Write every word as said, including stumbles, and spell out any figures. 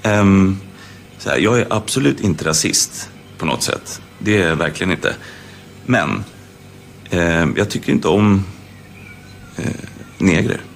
Um, så här, jag är absolut inte rasist på något sätt. Det är jag verkligen inte. Men eh, jag tycker inte om eh, negrer.